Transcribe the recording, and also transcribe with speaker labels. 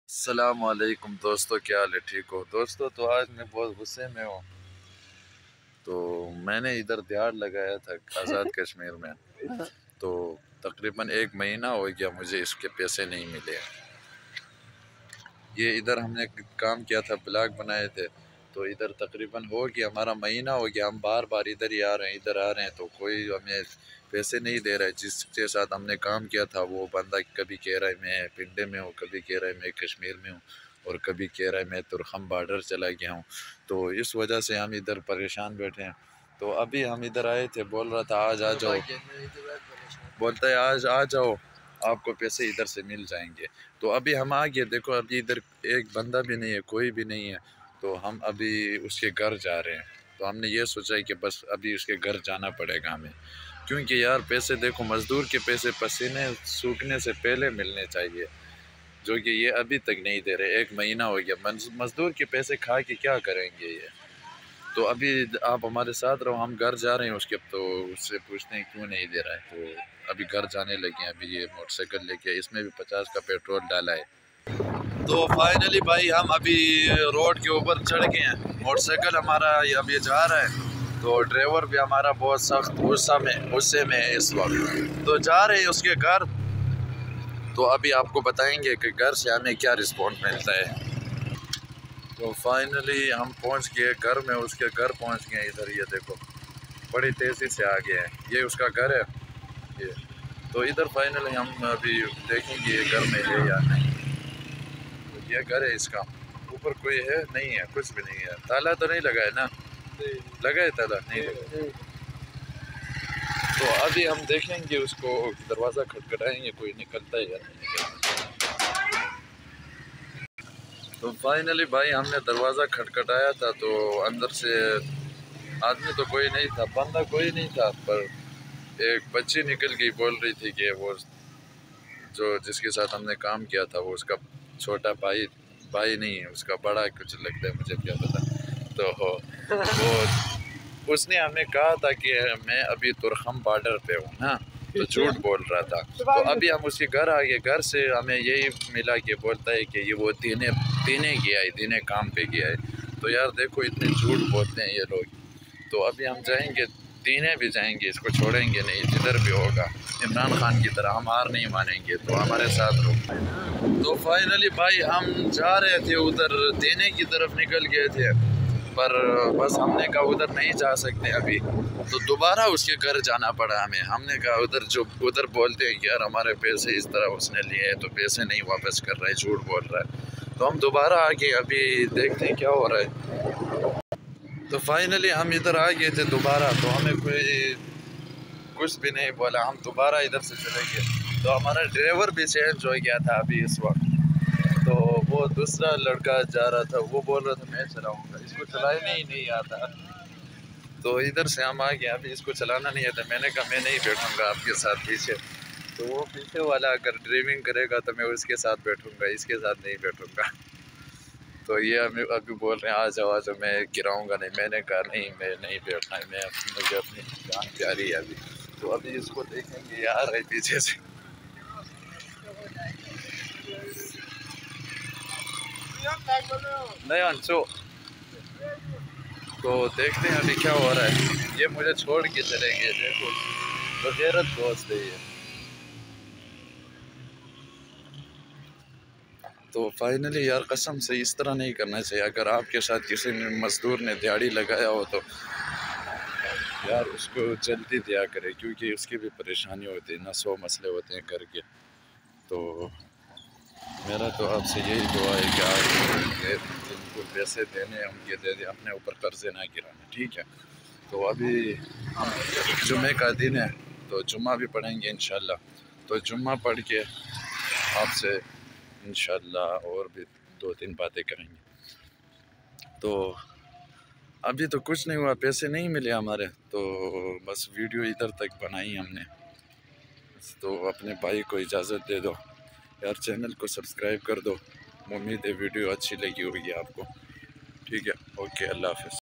Speaker 1: अस्सलामुअलैकुम दोस्तों, क्या हाल है? ठीक हो दोस्तों? तो आज मैं बहुत गुस्से में हूँ। तो मैंने इधर दिहाड़ लगाया था आज़ाद कश्मीर में। तो तकरीबन 1 महीना हो गया मुझे इसके पैसे नहीं मिले। ये इधर हमने काम किया था, ब्लॉग बनाए थे। तो इधर तकरीबन हो गया, हमारा महीना हो गया, हम बार बार इधर ही आ रहे हैं, इधर आ रहे हैं, तो कोई हमें पैसे नहीं दे रहा है। जिसके साथ हमने काम किया था वो बंदा कभी कह रहा है मैं पिंडे में हूँ, कभी कह रहा है मैं कश्मीर में हूँ, और कभी कह रहा है मैं तुरखम बॉर्डर चला गया हूँ। तो इस वजह से हम इधर परेशान बैठे हैं। तो अभी हम इधर आए थे, बोल रहा था आज आ जाओ, बोलता है आज आ जाओ, आपको पैसे इधर से मिल जाएंगे। तो अभी हम आ गए, देखो अभी इधर एक बंदा भी नहीं है, कोई भी नहीं है। तो हम अभी उसके घर जा रहे हैं। तो हमने ये सोचा है कि बस अभी उसके घर जाना पड़ेगा हमें, क्योंकि यार पैसे देखो, मज़दूर के पैसे पसीने सूखने से पहले मिलने चाहिए, जो कि ये अभी तक नहीं दे रहे। 1 महीना हो गया, मज़दूर के पैसे खा के क्या करेंगे ये। तो अभी आप हमारे साथ रहो, हम घर जा रहे हैं उसके, तो उससे पूछते हैं क्यों नहीं दे रहा है। तो अभी घर जाने लगे हैं। अभी ये मोटरसाइकिल लेके, इसमें भी 50 का पेट्रोल डाला है। तो फाइनली भाई हम अभी रोड के ऊपर चढ़ गए हैं। मोटरसाइकिल हमारा अभी जा रहा है, तो ड्राइवर भी हमारा बहुत सख्त गुस्से में है इस वक्त। तो जा रहे हैं उसके घर। तो अभी आपको बताएंगे कि घर से हमें क्या रिस्पॉन्स मिलता है। तो फाइनली हम पहुंच गए घर में, उसके घर पहुंच गए। इधर ये देखो, बड़ी तेज़ी से आ गए हैं, ये उसका घर है ये। तो इधर फाइनली हम अभी देखेंगे ये घर में है या नहीं। तो ये घर है इसका, ऊपर कोई है नहीं है, कुछ भी नहीं है। ताला तो नहीं लगा है ना? लगा है ताला? नहीं लगा। तो अभी हम देखेंगे उसको, दरवाज़ा खटखटाएंगे, कोई निकलता है या नहीं निकलता। तो फाइनली भाई हमने दरवाज़ा खटखटाया था, तो अंदर से आदमी तो कोई नहीं था, बंदा कोई नहीं था, पर एक बच्ची निकल गई, बोल रही थी कि वो जो जिसके साथ हमने काम किया था वो उसका छोटा भाई, भाई नहीं है उसका बड़ा कुछ लगता है, मुझे क्या पता। तो वो उसने हमें कहा था कि मैं अभी तुरखम बॉर्डर पे हूँ ना, तो झूठ बोल रहा था। तो अभी हम उसके घर आ गए, घर से हमें यही मिला कि बोलता है कि ये वो देने गया है, देने काम पे गया है। तो यार देखो, इतने झूठ बोलते हैं ये लोग। तो अभी हम जाएंगे, देने भी जाएंगे, इसको छोड़ेंगे नहीं, जिधर भी होगा। इमरान खान की तरह हम हार नहीं मानेंगे, तो हमारे साथ रहो। तो फाइनली भाई हम जा रहे थे उधर, देने की तरफ निकल गए थे, पर बस हमने कहा उधर नहीं जा सकते अभी, तो दोबारा उसके घर जाना पड़ा हमें। हमने कहा उधर बोलते हैं कि यार हमारे पैसे इस तरह उसने लिए हैं, तो पैसे नहीं वापस कर रहा है, झूठ बोल रहा है। तो हम दोबारा आ गए, अभी देखते हैं क्या हो रहा है। तो फाइनली हम इधर आ गए थे दोबारा, तो हमें कोई कुछ भी नहीं बोला, हम दोबारा इधर से चले गए। तो हमारा ड्राइवर भी चेंज हो गया था अभी इस वक्त। तो वो दूसरा लड़का जा रहा था, वो बोल रहा था मैं चलाऊंगा, इसको चलाने ही नहीं आता। तो इधर से हम आ गए, अभी इसको चलाना नहीं आता। मैंने कहा मैं नहीं बैठूंगा आपके साथ पीछे। तो वो पीछे वाला अगर ड्राइविंग करेगा तो मैं उसके साथ बैठूंगा, इसके साथ नहीं बैठूंगा। तो ये हमें अभी बोल रहे हैं आ जाओ, मैं गिराऊंगा नहीं। मैंने कहा नहीं, मैं नहीं बैठना है, मुझे अपनी जान प्यारी है अभी। तो अभी इसको देखेंगे, यार है पीछे से। नहीं अंशु, तो देखते हैं अभी क्या हो रहा है। ये मुझे छोड़ के चलेंगे, देखो तो गैरत दोस्त है ये। तो फाइनली यार कसम से इस तरह नहीं करना चाहिए। अगर आपके साथ किसी ने मज़दूर ने दिहाड़ी लगाया हो तो यार उसको जल्दी दिया करे, क्योंकि उसकी भी परेशानी होती है ना, 100 मसले होते हैं घर के। तो मेरा तो आपसे यही दुआ है कि आप जिनको पैसे देने हैं उनके दे दें, अपने ऊपर कर्जे ना गिराना, ठीक है। तो अभी हम जुम्मे का दिन है, तो जुम्मा भी पढ़ेंगे इंशाल्लाह। तो जुम्मा पढ़ के आपसे इंशाल्लाह और भी 2-3 बातें करेंगे। तो अभी तो कुछ नहीं हुआ, पैसे नहीं मिले हमारे, तो बस वीडियो इधर तक बनाई हमने। तो अपने भाई को इजाज़त दे दो यार, चैनल को सब्सक्राइब कर दो। उम्मीद है वीडियो अच्छी लगी होगी आपको, ठीक है। ओके, अल्लाह हाफ़िज़।